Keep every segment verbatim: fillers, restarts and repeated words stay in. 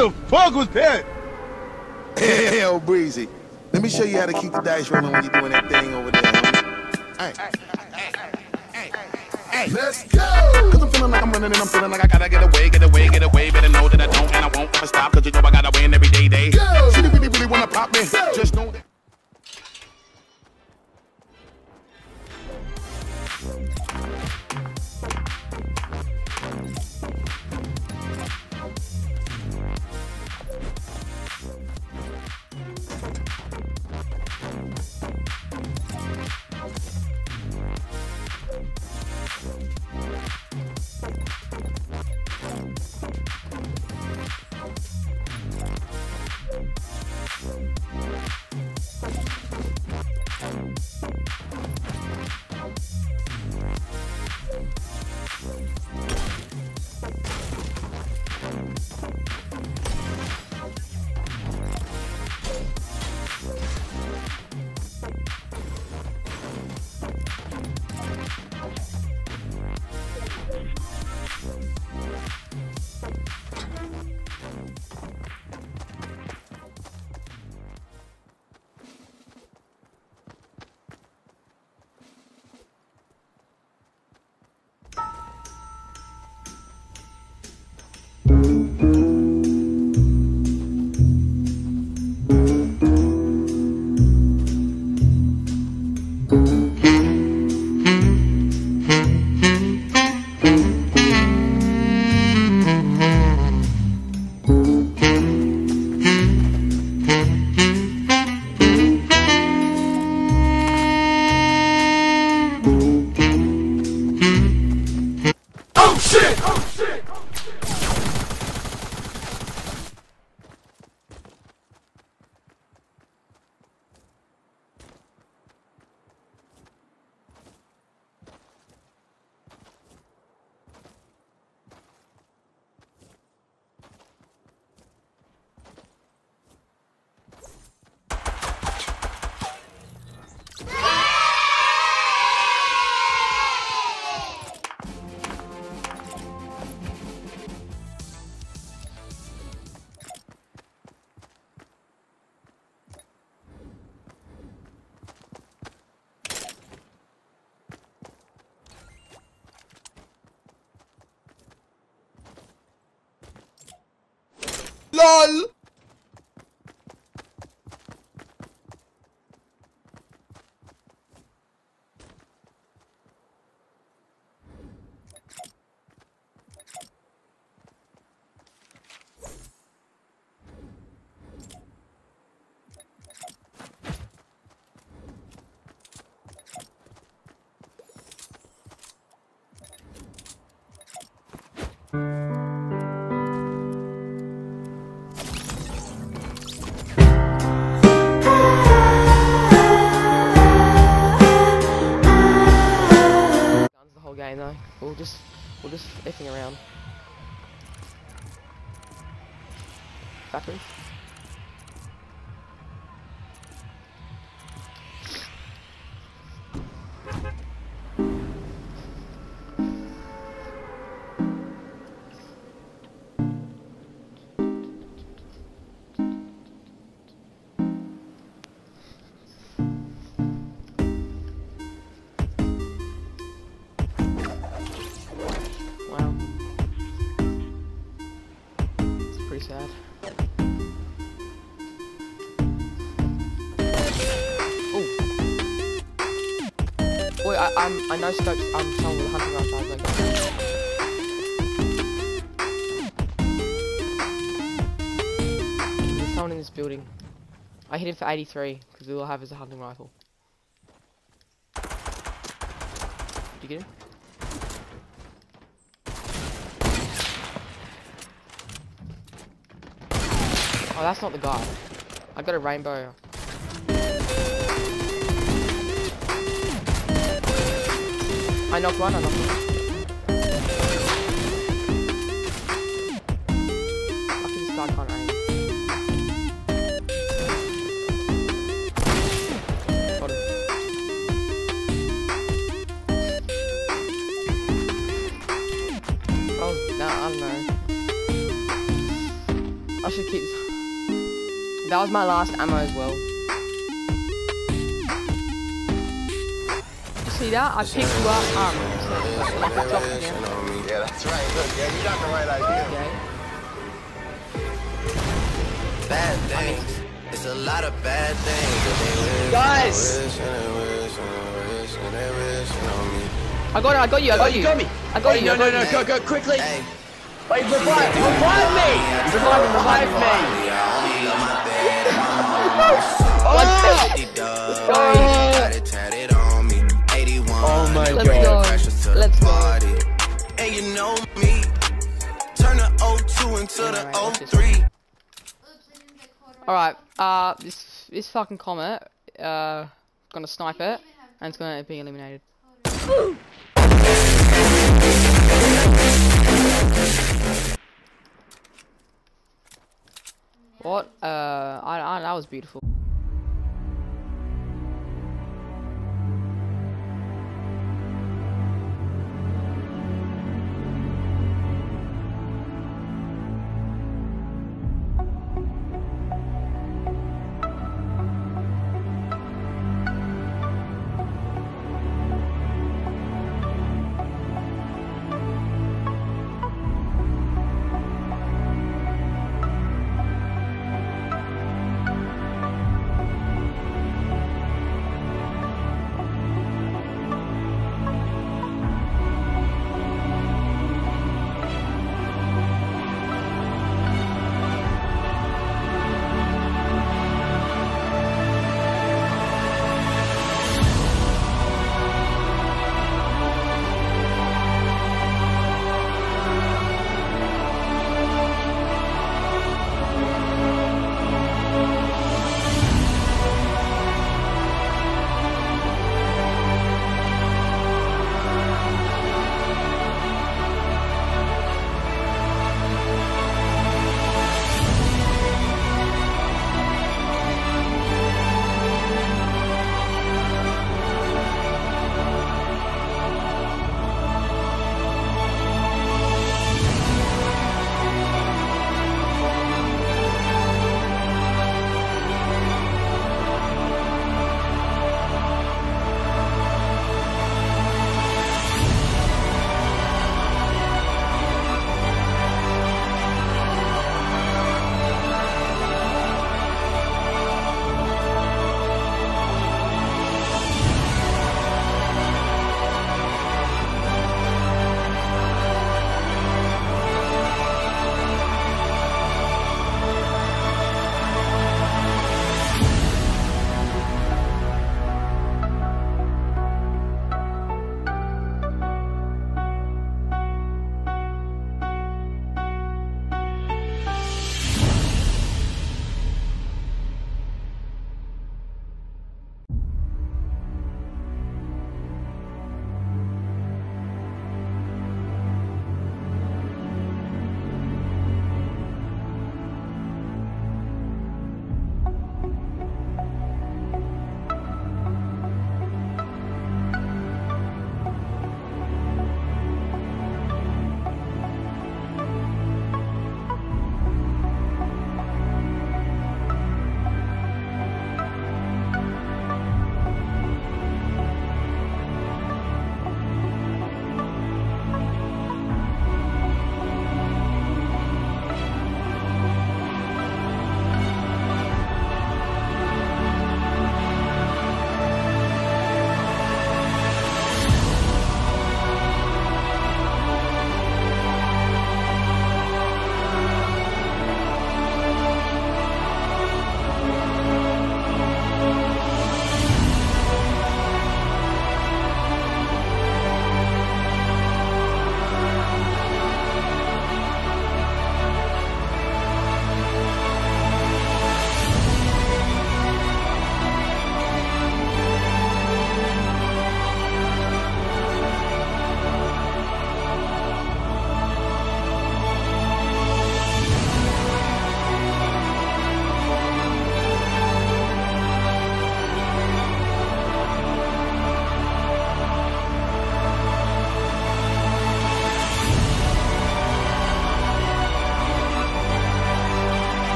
the fuck was that? Hell, Breezy. Let me show you how to keep the dice rolling when you're doing that thing over there, homie. Hey, hey, hey, let's go! Cause I'm feeling like I'm running and I'm feeling like I gotta get away, get away, get away. Better know that I don't and I won't ever stop. Cause you know I gotta win every day, day. Go! She really, really wanna pop me. Go! Just know that. LOL! Game though, we'll just we'll just effing around. Factory. Sad. Oh, wait! I, I'm I know scopes. I'm someone with a hunting rifle. I think. There's someone in this building. I hit him for eighty-three because we all have is a hunting rifle. Did you get him? Oh, that's not the guy. I got a rainbow. I knocked one, I knocked one. Lucky this guy can't aim. Got him. Oh, nah, I don't know. I should should keep. That was my last ammo as well. You see that? I picked you up. Um, so, like, I dropped you down. Yeah, that's right. Look, yeah, you got the right idea. Okay. Bad things. It's a lot of bad things. Guys! I got it. I got you. I got Oh, you. you got me. I got Wait, you. no, I no, got no, you. go, go, quickly. Hey, Wait, revive, revive me. Revive, revive me. oh, got it tatted on me. eighty-one. Oh my Let's god. go. Let's go. And you know me. Turn the oh two into the Alright, oh what's this three. Alright, uh, this this fucking comet, uh, gonna snipe it, and it's gonna be eliminated. What? Uh, I, I, that was beautiful.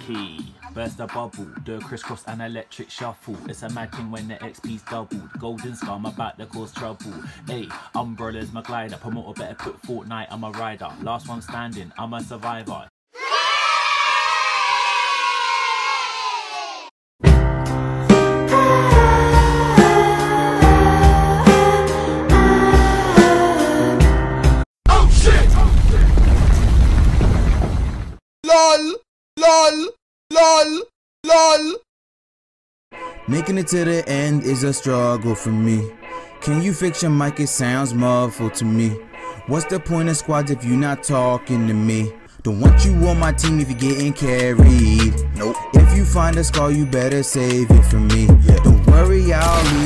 key. Burst a bubble, do a crisscross and electric shuffle. It's a mad thing when the X P's doubled. Golden scar, my back that cause trouble. Hey, umbrellas, my glider. Promoter better put Fortnite, I'm a rider. Last one standing, I'm a survivor. LOL, LOL, LOL, LOL. Making it to the end is a struggle for me. Can you fix your mic? It sounds muffled to me. What's the point of squads if you're not talking to me? Don't want you on my team if you're getting carried. Nope. If you find a scar, you better save it for me. Yeah. Don't worry, I'll leave.